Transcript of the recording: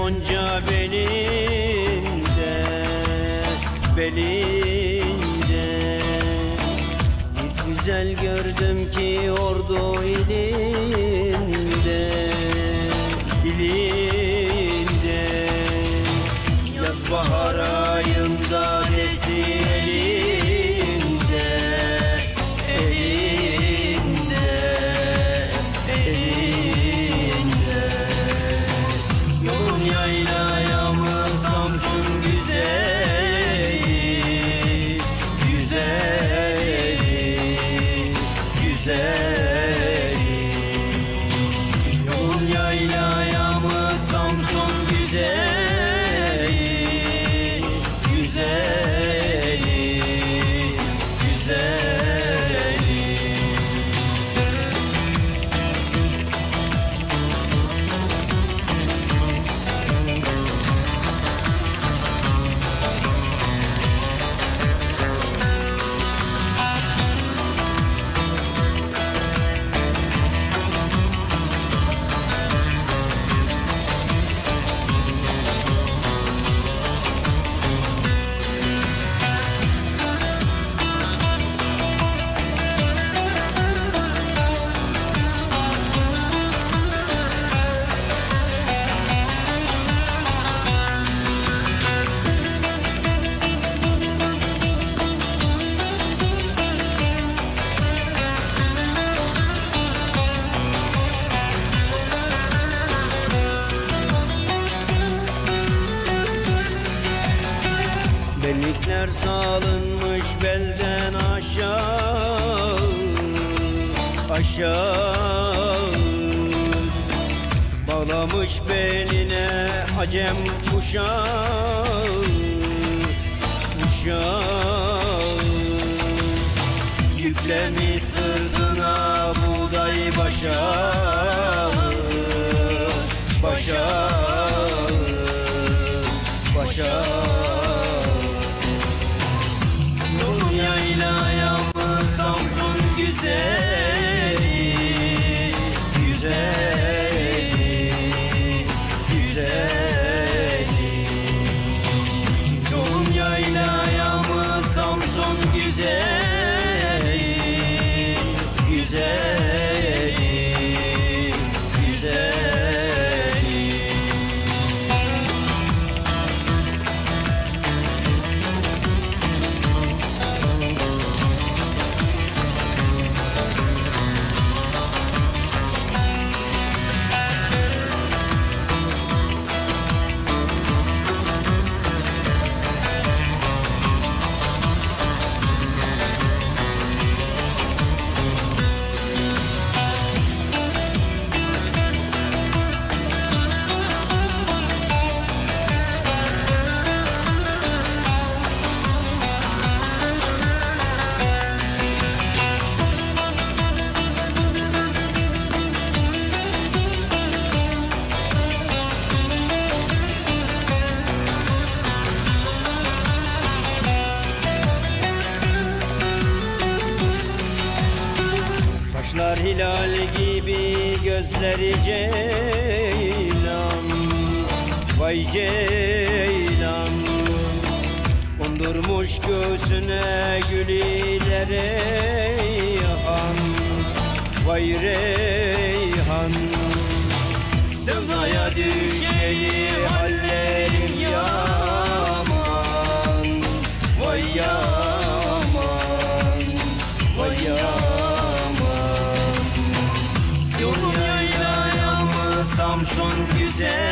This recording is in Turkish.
Gonca belinde, belinde. Bir güzel gördüm ki Ordu ilinde, ilinde. Yaz bahar ayında desi elinde, elinde, elinde. Yolun yaylaya mı Samsun güzeli, güzeli, güzeli. Yolun yaylaya mı Samsun güzeli, güzeli, güzeli. Benlikler salınmış belden aşağı, aşağı. Bağlamış beline Acem kuşağı, kuşağı. Yüklemiş sırtına buğday başağı, başağı, başağı. Yaylaya mı Samsun güzeli, güzeli, güzeli. Yolun yaylaya mı Samsun güzeli, güzeli, güzeli. Kaşlar hilal gibi, gözleri ceylan, vay ceylan. Kondurmuş göğsüne gül ile reyhan, vay reyhan. Sevdaya düşeyi hallerim yaman, vay yaman, vay yaman. Yolun yaylaya mı Samsun güzel,